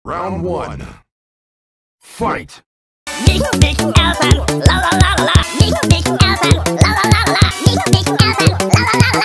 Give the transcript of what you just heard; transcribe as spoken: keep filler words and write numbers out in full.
Round one. Fight! Big, big elephant, la la la la la. Big, big elephant, la la la la la. Big, big elephant, la la la la.